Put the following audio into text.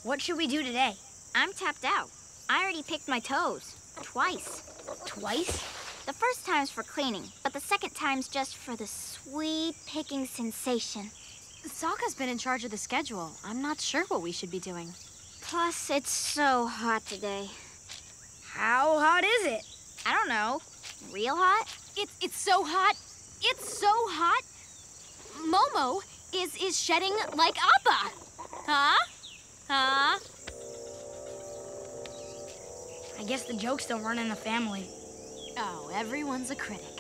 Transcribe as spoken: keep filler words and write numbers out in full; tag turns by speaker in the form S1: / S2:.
S1: What should we do today?
S2: I'm tapped out. I already picked my toes. Twice.
S1: Twice?
S2: The first time's for cleaning, but the second time's just for the sweet picking sensation.
S3: Sokka's been in charge of the schedule. I'm not sure what we should be doing.
S2: Plus, it's so hot today.
S1: How hot is it?
S2: I don't know. Real hot?
S3: It's it's so hot. It's so hot. Momo is is shedding like Appa. Huh? Huh?
S1: I guess the jokes don't run in the family.
S3: Oh, everyone's a critic.